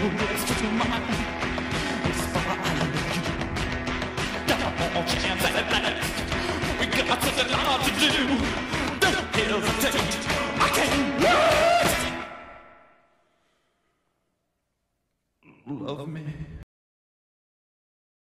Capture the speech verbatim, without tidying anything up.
next to mine. It's far I love you. Got more chance at last. We got something hard to do. Don't hesitate. I can't wait. Love me.